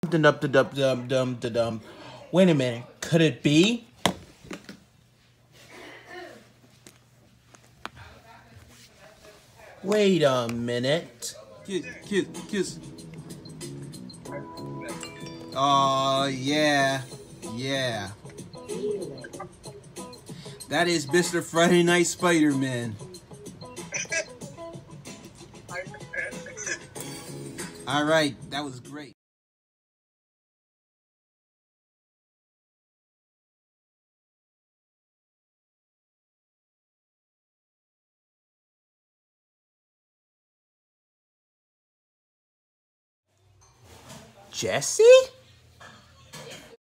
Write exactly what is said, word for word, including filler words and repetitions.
Dum dum dum dum dum dum. Wait a minute. Could it be? Wait a minute. Kiss, kiss, kiss. Oh, yeah. Yeah. That is Mister Friday Night Spider-Man. All right, that was great. Jessie?